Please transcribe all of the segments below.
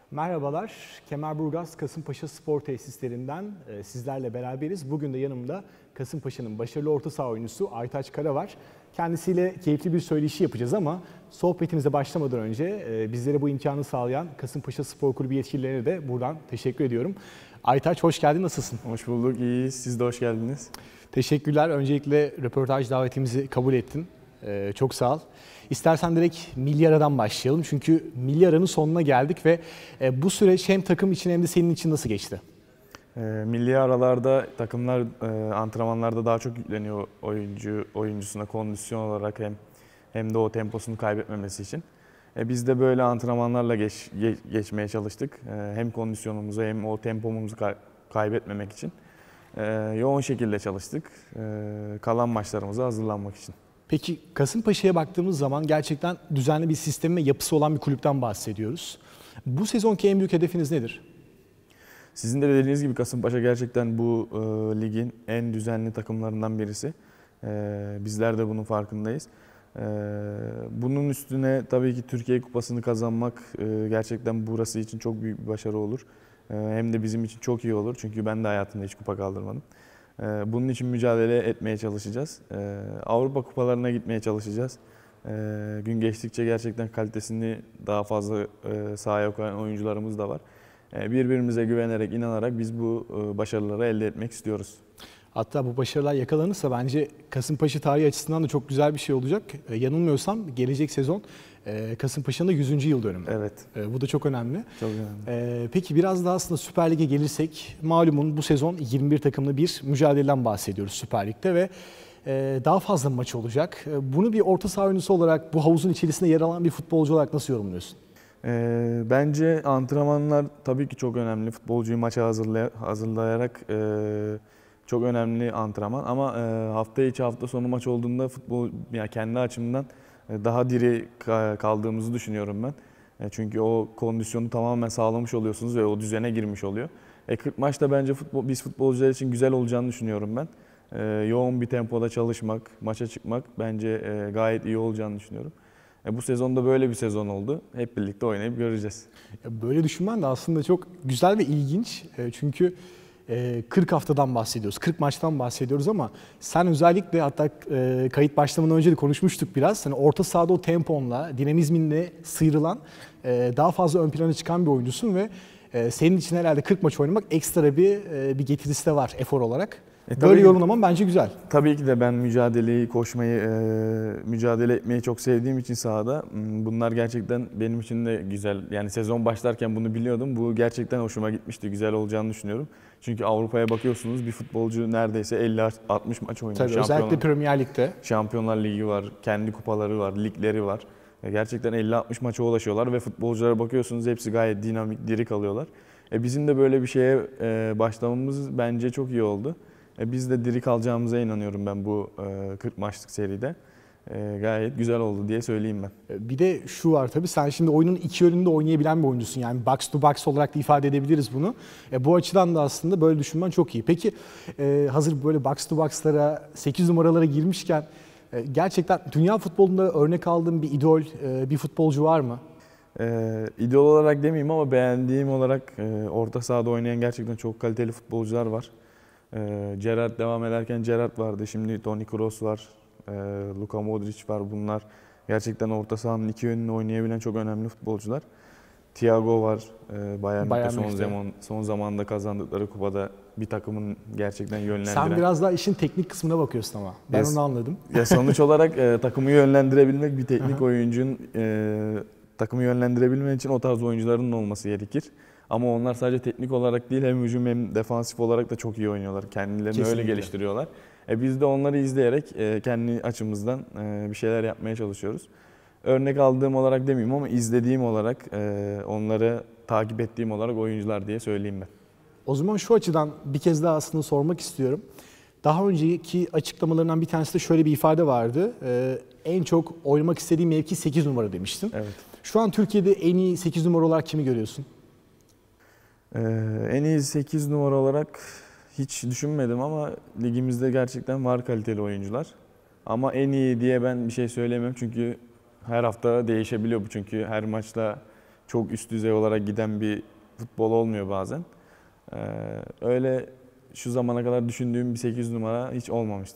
Merhabalar, Kemerburgaz Kasımpaşa Spor Tesislerinden sizlerle beraberiz. Bugün de yanımda Kasımpaşa'nın başarılı orta saha oyuncusu Aytaç Kara var. Kendisiyle keyifli bir söyleşi yapacağız ama sohbetimize başlamadan önce bizlere bu imkanı sağlayan Kasımpaşa Spor Kulübü yetkililerine de buradan teşekkür ediyorum. Aytaç hoş geldin, nasılsın? Hoş bulduk, iyiyiz. Siz de hoş geldiniz. Teşekkürler. Öncelikle röportaj davetimizi kabul ettin. Çok sağ ol. İstersen direkt Milli Ara'dan başlayalım. Çünkü Milli Ara'nın sonuna geldik ve bu süreç hem takım için hem de senin için nasıl geçti? Milli aralarda takımlar antrenmanlarda daha çok yükleniyor oyuncusuna kondisyon olarak hem de o temposunu kaybetmemesi için. Biz de böyle antrenmanlarla geçmeye çalıştık. Hem kondisyonumuzu hem o tempomuzu kaybetmemek için. Yoğun şekilde çalıştık. Kalan maçlarımıza hazırlanmak için. Peki Kasımpaşa'ya baktığımız zaman gerçekten düzenli bir sistemi ve yapısı olan bir kulüpten bahsediyoruz. Bu sezonki en büyük hedefiniz nedir? Sizin de dediğiniz gibi Kasımpaşa gerçekten bu ligin en düzenli takımlarından birisi. Bizler de bunun farkındayız. Bunun üstüne tabii ki Türkiye Kupası'nı kazanmak gerçekten burası için çok büyük bir başarı olur. Hem de bizim için çok iyi olur çünkü ben de hayatımda hiç kupa kaldırmadım. Bunun için mücadele etmeye çalışacağız. Avrupa kupalarına gitmeye çalışacağız. Gün geçtikçe gerçekten kalitesini daha fazla sahaya koyan oyuncularımız da var. Birbirimize güvenerek, inanarak biz bu başarıları elde etmek istiyoruz. Hatta bu başarılar yakalanırsa bence Kasımpaşa tarihi açısından da çok güzel bir şey olacak. Yanılmıyorsam gelecek sezon Kasımpaşa'nın da 100. yıl dönümü. Evet. Bu da çok önemli. Çok önemli. Peki biraz daha aslında Süper Lig'e gelirsek, malumun bu sezon 21 takımlı bir mücadeleden bahsediyoruz Süper Lig'de ve daha fazla maç olacak. Bunu bir orta saha oyuncusu olarak, bu havuzun içerisinde yer alan bir futbolcu olarak nasıl yorumluyorsun? Bence antrenmanlar tabii ki çok önemli. Futbolcuyu maça hazırlayarak çok önemli antrenman. Ama hafta içi hafta sonu maç olduğunda futbol, yani kendi açımdan daha diri kaldığımızı düşünüyorum ben. Çünkü o kondisyonu tamamen sağlamış oluyorsunuz ve o düzene girmiş oluyor. 40 maçta bence biz futbolcular için güzel olacağını düşünüyorum ben. Yoğun bir tempoda çalışmak, maça çıkmak bence gayet iyi olacağını düşünüyorum. Bu sezonda böyle bir sezon oldu. Hep birlikte oynayıp göreceğiz. Böyle düşünmen de aslında çok güzel ve ilginç. Çünkü 40 haftadan bahsediyoruz, 40 maçtan bahsediyoruz ama sen özellikle hatta kayıt başlamadan önce de konuşmuştuk biraz. Hani orta sahada o temponla, dinamizminle sıyrılan, daha fazla ön plana çıkan bir oyuncusun ve senin için herhalde 40 maç oynamak ekstra bir getirisi de var efor olarak. Böyle yorumlamam bence güzel. Tabii ki de ben koşmayı, mücadele etmeyi çok sevdiğim için sahada bunlar gerçekten benim için de güzel. Yani sezon başlarken bunu biliyordum. Bu gerçekten hoşuma gitmişti. Güzel olacağını düşünüyorum. Çünkü Avrupa'ya bakıyorsunuz bir futbolcu neredeyse 50-60 maç oynuyor. Tabii özellikle Premier Lig'de. Şampiyonlar Ligi var, kendi kupaları var, ligleri var. Gerçekten 50-60 maça ulaşıyorlar ve futbolculara bakıyorsunuz hepsi gayet dinamik, diri kalıyorlar. Bizim de böyle bir şeye başlamamız bence çok iyi oldu. Biz de diri kalacağımıza inanıyorum ben bu 40 maçlık seride. Gayet güzel oldu diye söyleyeyim ben. Bir de şu var tabii, sen şimdi oyunun iki yönünde oynayabilen bir oyuncusun. Yani box to box olarak da ifade edebiliriz bunu. Bu açıdan da aslında böyle düşünmen çok iyi. Peki hazır böyle box to box'lara, 8 numaralara girmişken gerçekten dünya futbolunda örnek aldığın bir idol, bir futbolcu var mı? İdol olarak demeyeyim ama beğendiğim olarak orta sahada oynayan gerçekten çok kaliteli futbolcular var. Gerrard devam ederken Gerrard vardı. Şimdi Toni Kroos var. Luka Modric var. Bunlar gerçekten orta sahanın iki yönünü oynayabilen çok önemli futbolcular. Thiago var. Bayern Münih son zamanda kazandıkları kupada bir takımın gerçekten yönlendiren. Sen biraz daha işin teknik kısmına bakıyorsun ama. Ben onu anladım. Sonuç olarak takımı yönlendirebilmek bir teknik oyuncunun takımı yönlendirebilmek için o tarz oyuncuların olması gerekir. Ama onlar sadece teknik olarak değil hem hücum hem defansif olarak da çok iyi oynuyorlar. Kendilerini Kesinlikle öyle geliştiriyorlar. Biz de onları izleyerek kendi açımızdan bir şeyler yapmaya çalışıyoruz. Örnek aldığım olarak demeyeyim ama izlediğim olarak, onları takip ettiğim olarak oyuncular diye söyleyeyim ben. O zaman şu açıdan bir kez daha aslında sormak istiyorum. Daha önceki açıklamalarından bir tanesi de şöyle bir ifade vardı. En çok oynamak istediğim mevki 8 numara demiştin. Evet. Şu an Türkiye'de en iyi 8 numara olarak kimi görüyorsun? En iyi 8 numara olarak hiç düşünmedim ama ligimizde gerçekten var kaliteli oyuncular. Ama en iyi diye ben bir şey söyleyemem çünkü her hafta değişebiliyor bu, çünkü her maçta çok üst düzey olarak giden bir futbol olmuyor bazen. Öyle şu zamana kadar düşündüğüm bir 8 numara hiç olmamıştı.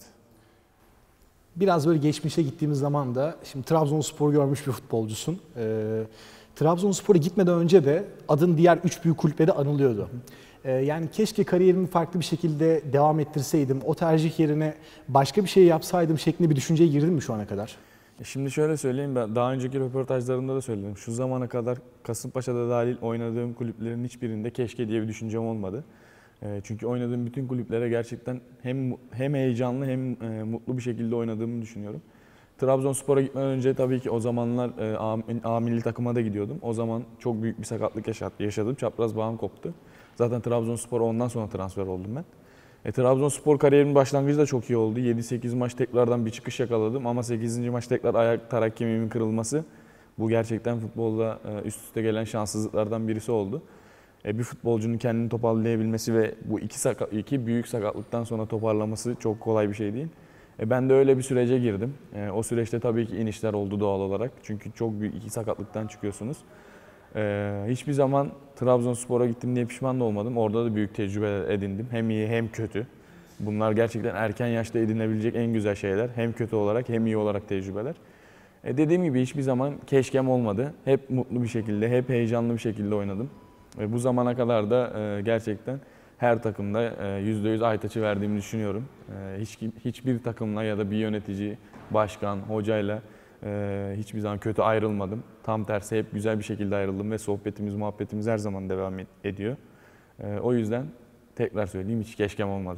Biraz böyle geçmişe gittiğimiz zaman da şimdi Trabzonspor görmüş bir futbolcusun. Trabzonspor'a gitmeden önce de adın diğer 3 büyük kulüplerde anılıyordu. Yani keşke kariyerimi farklı bir şekilde devam ettirseydim, o tercih yerine başka bir şey yapsaydım şeklinde bir düşünceye girdin mi şu ana kadar? Şimdi şöyle söyleyeyim, ben daha önceki röportajlarımda da söyledim. Şu zamana kadar Kasımpaşa'da dahil oynadığım kulüplerin hiçbirinde keşke diye bir düşüncem olmadı. Çünkü oynadığım bütün kulüplere gerçekten hem heyecanlı hem mutlu bir şekilde oynadığımı düşünüyorum. Trabzonspor'a gitmeden önce tabii ki o zamanlar A milli takıma da gidiyordum. O zaman çok büyük bir sakatlık yaşadım. Çapraz bağım koptu. Zaten Trabzonspor'a ondan sonra transfer oldum ben. Trabzonspor kariyerimin başlangıcı da çok iyi oldu. 7-8 maç tekrardan bir çıkış yakaladım ama 8. maç tekrar ayak tarak kemiğimin kırılması. Bu gerçekten futbolda üst üste gelen şanssızlıklardan birisi oldu. Bir futbolcunun kendini toparlayabilmesi ve bu iki büyük sakatlıktan sonra toparlaması çok kolay bir şey değil. Ben de öyle bir sürece girdim. O süreçte tabii ki inişler oldu doğal olarak. Çünkü çok büyük iki sakatlıktan çıkıyorsunuz. Hiçbir zaman Trabzonspor'a gittim diye pişman da olmadım. Orada da büyük tecrübeler edindim. Hem iyi hem kötü. Bunlar gerçekten erken yaşta edinebilecek en güzel şeyler. Hem kötü olarak hem iyi olarak tecrübeler. Dediğim gibi hiçbir zaman keşkem olmadı. Hep mutlu bir şekilde, hep heyecanlı bir şekilde oynadım. Bu zamana kadar da gerçekten her takımda %100 Aytaç'ı verdiğimi düşünüyorum. Hiçbir takımla ya da bir yönetici, başkan, hocayla hiçbir zaman kötü ayrılmadım. Tam tersi hep güzel bir şekilde ayrıldım ve sohbetimiz, muhabbetimiz her zaman devam ediyor. O yüzden tekrar söyleyeyim, hiç keşkem olmadı.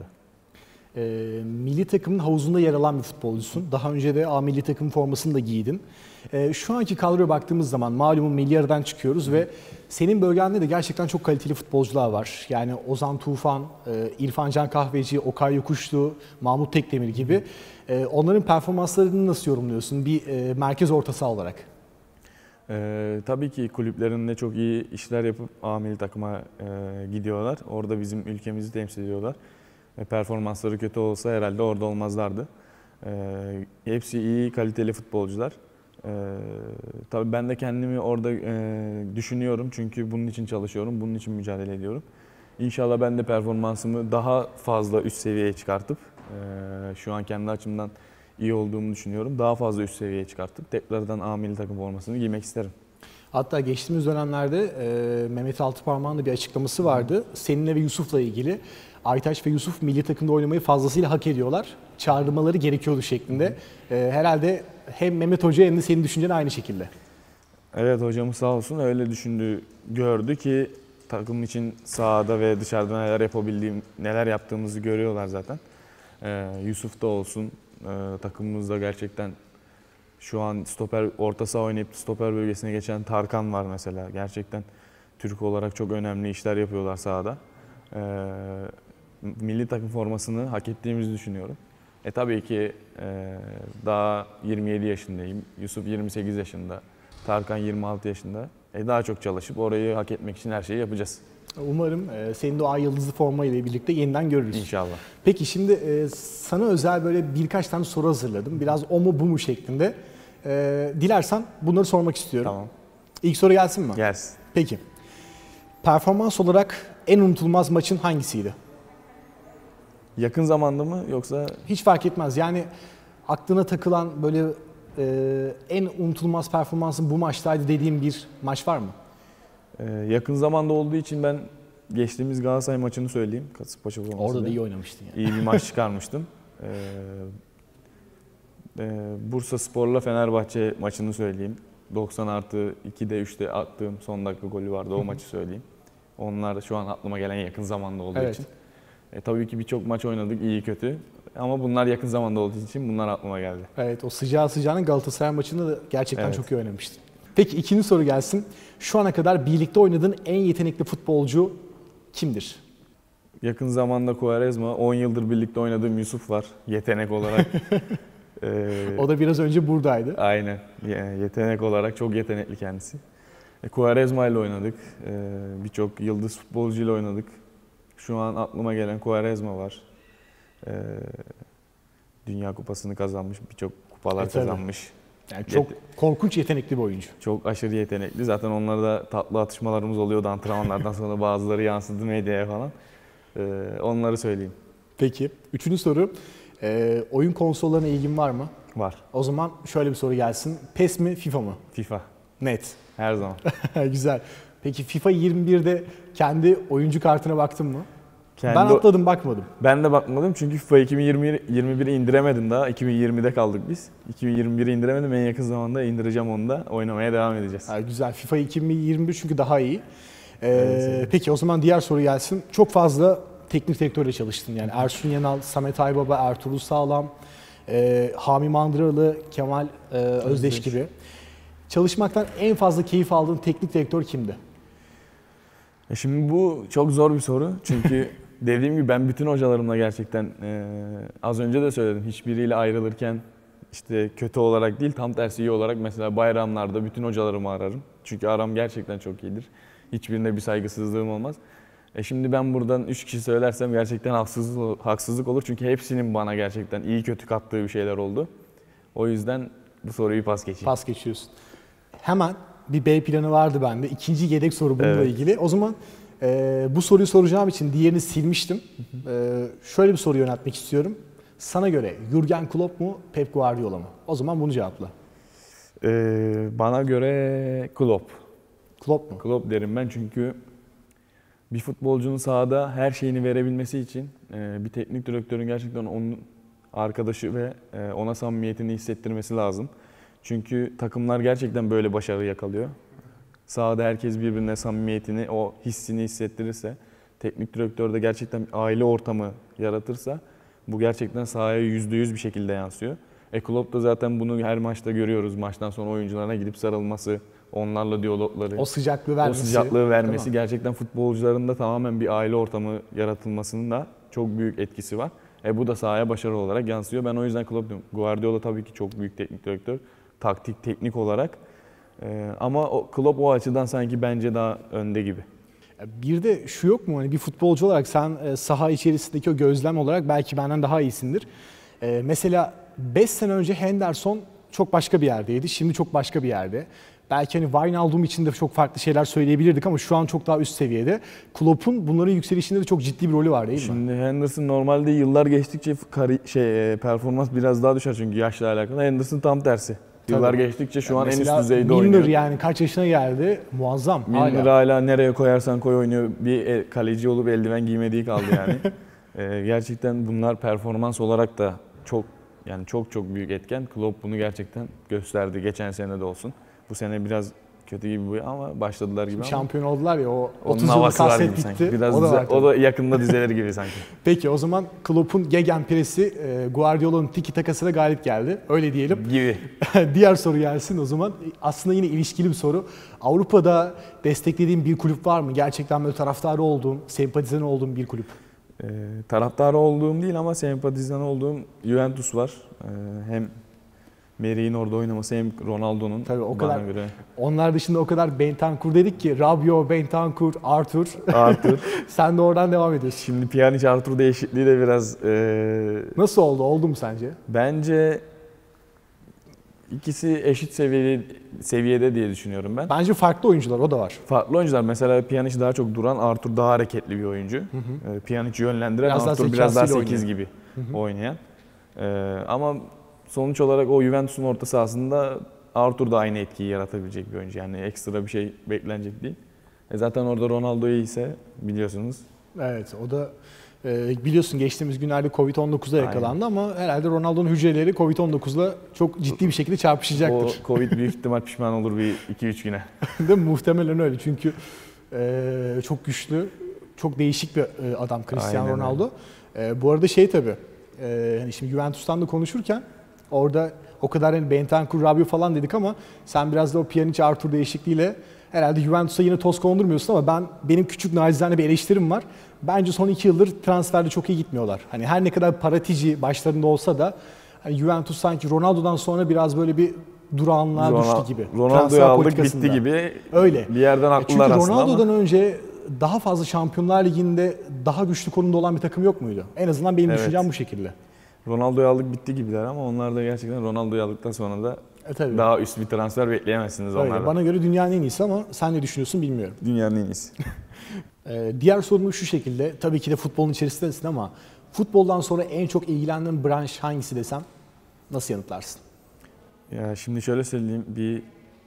Milli takımın havuzunda yer alan bir futbolcusun. Daha önce de A milli takım formasını da giydin. Şu anki kadroya baktığımız zaman malumun milli aradan çıkıyoruz ve senin bölgende de gerçekten çok kaliteli futbolcular var. Yani Ozan Tufan, İrfan Can Kahveci, Okay Yokuşlu, Mahmut Tekdemir gibi. Onların performanslarını nasıl yorumluyorsun bir merkez orta saha olarak? Tabii ki kulüplerinde çok iyi işler yapıp A milli takıma gidiyorlar. Orada bizim ülkemizi temsil ediyorlar. Performansları kötü olsa herhalde orada olmazlardı. Hepsi iyi, kaliteli futbolcular. Tabii ben de kendimi orada düşünüyorum çünkü bunun için çalışıyorum, bunun için mücadele ediyorum. İnşallah ben de performansımı daha fazla üst seviyeye çıkartıp, şu an kendi açımdan iyi olduğumu düşünüyorum. Daha fazla üst seviyeye çıkartıp tekrardan A milli takım formasını giymek isterim. Hatta geçtiğimiz dönemlerde Mehmet Altıparmak'ın da bir açıklaması vardı. Seninle ve Yusuf'la ilgili. Aytaç ve Yusuf milli takımda oynamayı fazlasıyla hak ediyorlar. Çağrılmaları gerekiyordu şeklinde. Herhalde hem Mehmet Hoca hem de senin düşüncen aynı şekilde. Evet, hocamız sağ olsun öyle düşündü, gördü ki takım için sahada ve dışarıda neler yaptığımızı görüyorlar zaten. Yusuf da olsun, takımımızda gerçekten şu an orta saha oynayıp stoper bölgesine geçen Tarkan var mesela. Gerçekten Türk olarak çok önemli işler yapıyorlar sahada. Milli takım formasını hak ettiğimizi düşünüyorum. Tabii ki daha 27 yaşındayım. Yusuf 28 yaşında. Tarkan 26 yaşında. Daha çok çalışıp orayı hak etmek için her şeyi yapacağız. Umarım senin de o ay yıldızlı forma ile birlikte yeniden görürüz. İnşallah. Peki şimdi sana özel böyle birkaç tane soru hazırladım. Biraz o mu bu mu şeklinde. Dilersen bunları sormak istiyorum. Tamam. İlk soru gelsin mi? Gelsin. Peki. Performans olarak en unutulmaz maçın hangisiydi? Yakın zamanda mı yoksa? Hiç fark etmez. Yani aklına takılan böyle en unutulmaz performansın bu maçtaydı dediğim bir maç var mı? Yakın zamanda olduğu için ben geçtiğimiz Galatasaray maçını söyleyeyim. Kasımpaşa formasıyla. Orada da iyi oynamıştın yani. İyi bir maç çıkarmıştım. Bursaspor'la Fenerbahçe maçını söyleyeyim. 90+2'de 3'te attığım son dakika golü vardı. O maçı söyleyeyim. Onlar da şu an aklıma gelen yakın zamanda olduğu için. Tabii ki birçok maç oynadık iyi kötü. Ama bunlar yakın zamanda olduğu için bunlar aklıma geldi. Evet, o sıcağı sıcağına Galatasaray maçında da gerçekten çok iyi oynamıştın. Peki ikinci soru gelsin. Şu ana kadar birlikte oynadığın en yetenekli futbolcu kimdir? Yakın zamanda Quaresma, 10 yıldır birlikte oynadığım Yusuf var yetenek olarak. O da biraz önce buradaydı. Aynen. Yetenek olarak çok yetenekli kendisi. Quaresma ile oynadık. Birçok yıldız futbolcu ile oynadık. Şu an aklıma gelen Quaresma var. Dünya Kupası'nı kazanmış, birçok kupalar kazanmış. Yani çok korkunç yetenekli bir oyuncu. Çok aşırı yetenekli. Zaten onlarda tatlı atışmalarımız oluyordu antrenmanlardan sonra, bazıları yansıdı medyaya falan. Onları söyleyeyim. Peki. Üçüncü soru. Oyun konsollarına ilgin var mı? Var. O zaman şöyle bir soru gelsin. PES mi, FIFA mı? FIFA. Net. Her zaman. Güzel. Peki FIFA 21'de kendi oyuncu kartına baktın mı? Kendi Ben atladım, bakmadım. Ben de bakmadım çünkü FIFA 2021'i indiremedim daha. 2020'de kaldık biz. 2021'i indiremedim. En yakın zamanda indireceğim onu da. Oynamaya devam edeceğiz. Güzel. FIFA 2021 çünkü daha iyi. Evet. Peki o zaman diğer soru gelsin. Çok fazla teknik direktörle çalıştın. Yani Ersun Yanal, Samet Aybaba, Ertuğrul Sağlam, Hami Mandıralı, Kemal Özdeş gibi. Çalışmaktan en fazla keyif aldığın teknik direktör kimdi? Şimdi bu çok zor bir soru. Çünkü dediğim gibi ben bütün hocalarımla gerçekten az önce de söyledim. Hiçbiriyle ayrılırken işte kötü olarak değil, tam tersi iyi olarak mesela bayramlarda bütün hocalarımı ararım. Çünkü aram gerçekten çok iyidir. Hiçbirine bir saygısızlığım olmaz. Şimdi ben buradan 3 kişi söylersem gerçekten haksızlık olur. Çünkü hepsinin bana gerçekten iyi kötü kattığı bir şeyler oldu. O yüzden bu soruyu pas geçeyim. Pas geçiyorsun. Hemen bir B planı vardı bende. İkinci yedek soru bununla ilgili. O zaman bu soruyu soracağım için diğerini silmiştim. Şöyle bir soru yöneltmek istiyorum. Sana göre Jürgen Klopp mu, Pep Guardiola mı? O zaman bunu cevapla. Bana göre Klopp. Klopp mu? Klopp derim ben çünkü bir futbolcunun sahada her şeyini verebilmesi için bir teknik direktörün gerçekten onun arkadaşı ve ona samimiyetini hissettirmesi lazım. Çünkü takımlar gerçekten böyle başarı yakalıyor. Sahada herkes birbirine samimiyetini, o hissini hissettirirse, teknik direktör de gerçekten bir aile ortamı yaratırsa bu gerçekten sahaya %100 bir şekilde yansıyor. Klopp da zaten bunu her maçta görüyoruz. Maçtan sonra oyuncularına gidip sarılması, onlarla diyalogları, o sıcaklığı vermesi gerçekten futbolcuların da tamamen bir aile ortamı yaratılmasının da çok büyük etkisi var. Bu da sahaya başarı olarak yansıyor. Ben o yüzden Klopp diyorum. Guardiola tabii ki çok büyük teknik direktör. Teknik olarak. Ama Klopp o açıdan sanki bence daha önde gibi. Bir de şu yok mu? Hani bir futbolcu olarak sen saha içerisindeki o gözlem olarak belki benden daha iyisindir. Mesela 5 sene önce Henderson çok başka bir yerdeydi. Şimdi çok başka bir yerde. Belki hani Wijnaldum için de çok farklı şeyler söyleyebilirdik ama şu an çok daha üst seviyede. Klopp'un bunların yükselişinde de çok ciddi bir rolü var değil mi? Şimdi Henderson normalde yıllar geçtikçe performans biraz daha düşer çünkü yaşla alakalı. Henderson tam tersi. Yıllar geçtikçe şu an en üst düzeyde oynuyor. Milner yani kaç yaşına geldi? Muazzam. Milner hala nereye koyarsan koy oynuyor. Bir kaleci olup eldiven giymediği kaldı yani. Gerçekten bunlar performans olarak da çok büyük etken. Klopp bunu gerçekten gösterdi. Geçen sene de olsun. Bu sene biraz kötü gibi ama başladılar gibi. Şampiyon oldular ya, o 30 yıllık hasret bitti. Sanki. Biraz o da yakında dizelir gibi sanki. Peki o zaman Klopp'un gegenpress'i Guardiola'nın tiki takasına galip geldi. Öyle diyelim. Gibi. Diğer soru gelsin o zaman. Aslında yine ilişkili bir soru. Avrupa'da desteklediğin bir kulüp var mı? Gerçekten böyle taraftarı olduğun, sempatizanı olduğun bir kulüp. Taraftarı olduğum değil ama sempatizanı olduğum Juventus var. Hem Meri'nin orada oynaması hem Ronaldo'nun. Tabii o kadar. Göre. Onlar dışında o kadar Bentancur dedik ki Rabiot, Bentancur, Arthur. Sen de oradan devam ediyorsun. Şimdi Pjanic Arthur değişikliği de biraz nasıl oldu? Oldu mu sence? Bence ikisi eşit seviyede diye düşünüyorum ben. Bence farklı oyuncular, o da var. Farklı oyuncular. Mesela Pjanic daha çok duran, Arthur daha hareketli bir oyuncu. Pjanic yönlendiren, Arthur biraz daha 8 gibi oynayan. Ama sonuç olarak o Juventus'un orta sahasında Arthur da aynı etkiyi yaratabilecek bir oyuncu. Yani ekstra bir şey beklenecek değil. Zaten orada Ronaldo iyiyse biliyorsunuz. Evet, o da biliyorsun geçtiğimiz günlerde Covid-19'a yakalandı ama herhalde Ronaldo'nun hücreleri Covid-19'la çok ciddi bir şekilde çarpışacaktır. O Covid büyük ihtimal pişman olur bir 2-3 güne. Değil mi? Muhtemelen öyle çünkü çok güçlü, çok değişik bir adam Cristiano Ronaldo. Bu arada tabii, hani şimdi Juventus'tan da konuşurken orada o kadar hani Bentancur, Rabiot falan dedik ama sen biraz da o Pjanic, Arthur değişikliğiyle herhalde Juventus'a yine toz kondurmuyorsun ama benim küçük nacizane bir eleştirim var. Bence son 2 yıldır transferde çok iyi gitmiyorlar. Hani her ne kadar Paratici başlarında olsa da hani Juventus sanki Ronaldo'dan sonra biraz böyle bir durağanlığa düştü gibi. Ronaldo'yu aldık bitti gibi. Öyle. Bir yerden haklılar aslında. Çünkü Ronaldo'dan önce daha fazla Şampiyonlar Ligi'nde daha güçlü konumda olan bir takım yok muydu? En azından benim düşüncem bu şekilde. Ronaldo'yu aldık bitti gibiler ama onlar da gerçekten Ronaldo'yu aldıktan sonra da Tabii. Daha üst bir transfer bekleyemezsiniz Öyle. onlardan. Bana göre dünyanın en iyisi ama sen ne düşünüyorsun bilmiyorum. Dünyanın en iyisi. Diğer sorum şu şekilde. Tabii ki de futbolun içerisindesin ama futboldan sonra en çok ilgilendiğin branş hangisi desem nasıl yanıtlarsın? Ya şimdi şöyle söyleyeyim, bir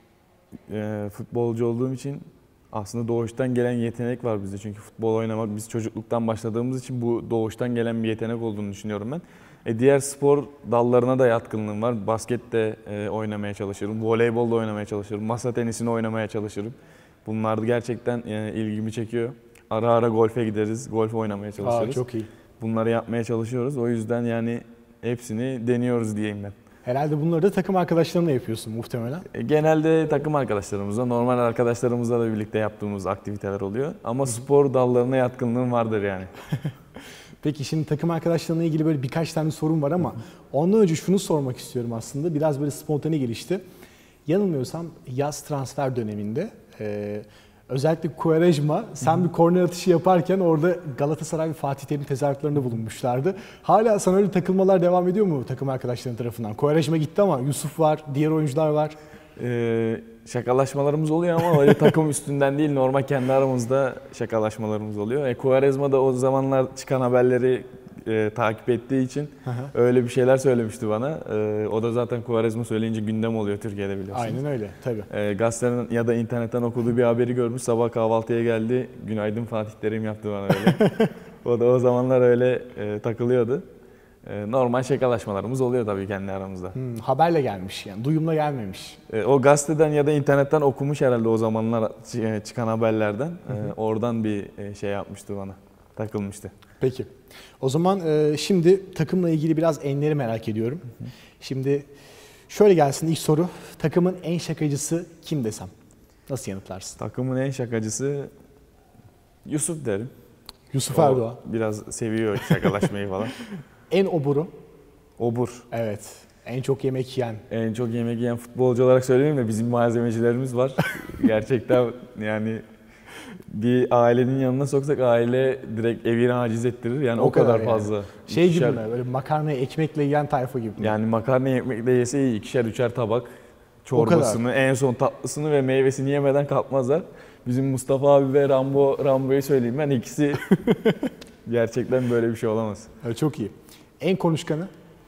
futbolcu olduğum için aslında doğuştan gelen yetenek var bizde. Çünkü futbol oynamak biz çocukluktan başladığımız için bu doğuştan gelen bir yetenek olduğunu düşünüyorum ben. Diğer spor dallarına da yatkınlığım var. Baskette oynamaya çalışırım, voleybolda oynamaya çalışırım, masa tenisini oynamaya çalışırım. Bunlar gerçekten ilgimi çekiyor. Ara ara golfe gideriz, golf oynamaya çalışırız. Çok iyi. Bunları yapmaya çalışıyoruz. O yüzden yani hepsini deniyoruz diyeyim ben. Herhalde bunları da takım arkadaşlarınla yapıyorsun muhtemelen. Genelde takım arkadaşlarımızla, normal arkadaşlarımızla da birlikte yaptığımız aktiviteler oluyor. Ama spor dallarına yatkınlığım vardır yani. Peki şimdi takım arkadaşlarına ilgili böyle birkaç tane sorum var ama ondan önce şunu sormak istiyorum aslında. Biraz böyle spontane gelişti. Yanılmıyorsam yaz transfer döneminde özellikle Quaresma sen bir korner atışı yaparken orada Galatasaray ve Fatih Terim tezahüratlarında bulunmuşlardı. Hala sana öyle takılmalar devam ediyor mu takım arkadaşların tarafından? Quaresma gitti ama Yusuf var, diğer oyuncular var. Şakalaşmalarımız oluyor ama öyle takım üstünden değil, normal kendi aramızda şakalaşmalarımız oluyor. Quaresma da o zamanlar çıkan haberleri takip ettiği için öyle bir şeyler söylemişti bana. O da zaten Quaresma söyleyince gündem oluyor Türkiye'de biliyorsunuz. Aynen öyle tabii. Gazeteden ya da internetten okuduğu bir haberi görmüş, sabah kahvaltıya geldi. Günaydın Fatih Terim yaptı bana öyle. O da o zamanlar öyle takılıyordu. Normal şakalaşmalarımız oluyor tabii kendi aramızda. Haberle gelmiş yani, duyumla gelmemiş. O gazeteden ya da internetten okumuş herhalde o zamanlar çıkan haberlerden. Oradan bir şey yapmıştı bana, takılmıştı. Peki. O zaman şimdi takımla ilgili biraz enleri merak ediyorum. Şimdi şöyle gelsin ilk soru. Takımın en şakacısı kim desem? Nasıl yanıtlarsın? Takımın en şakacısı Yusuf derim. Yusuf O Erdoğan. biraz seviyor şakalaşmayı falan. En oburu. Obur. Evet. En çok yemek yiyen. En çok yemek yiyen futbolcu olarak söyleyeyim de bizim malzemecilerimiz var. Gerçekten yani bir ailenin yanına soksak aile direkt evine haciz ettirir. Yani o kadar fazla. Yani. Şey gibi mi? Böyle makarnayı ekmekle yiyen tayfa gibi mi? Yani makarna ekmekle yese iyi. İkişer üçer tabak. Çorbasını, en son tatlısını ve meyvesini yemeden kalkmazlar. Bizim Mustafa abi ve Rambo'yu söyleyeyim ben, ikisi gerçekten böyle bir şey olamaz. Evet, çok iyi. En konuşkanı?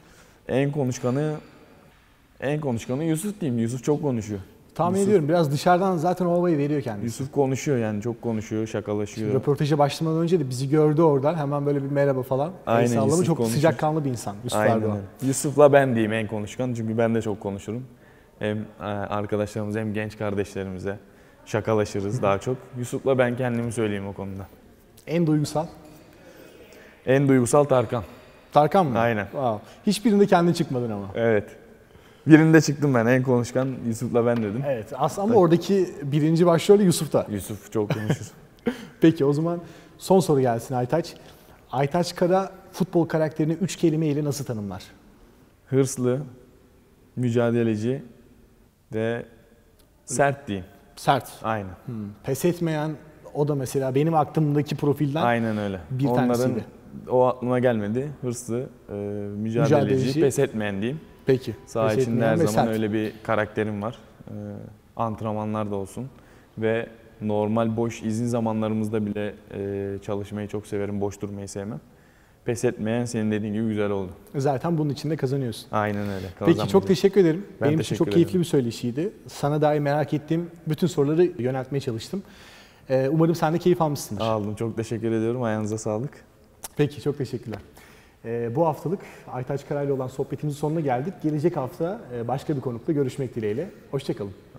En konuşkanı Yusuf diyeyim. Yusuf çok konuşuyor. Tahmin ediyorum biraz dışarıdan zaten o havayı veriyor kendisi. Yusuf konuşuyor yani, çok konuşuyor, şakalaşıyor. Şimdi röportaja başlamadan önce de bizi gördü oradan. Hemen böyle bir merhaba falan. Aynen, Yusuf çok konuşur. sıcakkanlı bir insan Yusuf Aynen Erdoğan. öyle. Yusuf'la ben diyeyim en konuşkan, çünkü ben de çok konuşurum. Hem arkadaşlarımıza hem genç kardeşlerimize şakalaşırız daha çok. Yusuf'la ben kendimi söyleyeyim o konuda. En duygusal? En duygusal Tarkan. Tarkan mı? Aynen. Wow. Hiçbirinde kendin çıkmadın ama. Evet. Birinde çıktım ben, en konuşkan Yusuf'la ben dedim. Evet aslında ama oradaki birinci başrol Yusuf'ta. Yusuf çok konuşur. Peki o zaman son soru gelsin Aytaç. Aytaç Kara futbol karakterini 3 kelimeyle nasıl tanımlar? Hırslı, mücadeleci ve sert diyeyim. Sert. Aynen. Pes etmeyen, o da mesela benim aklımdaki profilden Aynen öyle. bir Onların tanesiydi. o aklıma gelmedi. Hırslı, mücadeleci, pes etmeyen diyeyim. Peki. Saha Pes içinde etmeyen her ve zaman sert. öyle bir karakterim var. Antrenmanlar da olsun ve normal boş izin zamanlarımızda bile çalışmayı çok severim, boş durmayı sevmem. Pes etmeyen, senin dediğin gibi güzel oldu. Zaten bunun için de kazanıyorsun. Aynen öyle. Peki çok teşekkür ederim. Ben Benim için teşekkür çok keyifli ederim. bir söyleşiydi. Sana dair merak ettiğim bütün soruları yöneltmeye çalıştım. Umarım sen de keyif almışsındır. Aldım. Çok teşekkür ediyorum. Ayağınıza sağlık. Peki çok teşekkürler. Bu haftalık Aytaç Karay'la olan sohbetimizin sonuna geldik. Gelecek hafta başka bir konukla görüşmek dileğiyle. Hoşça kalın.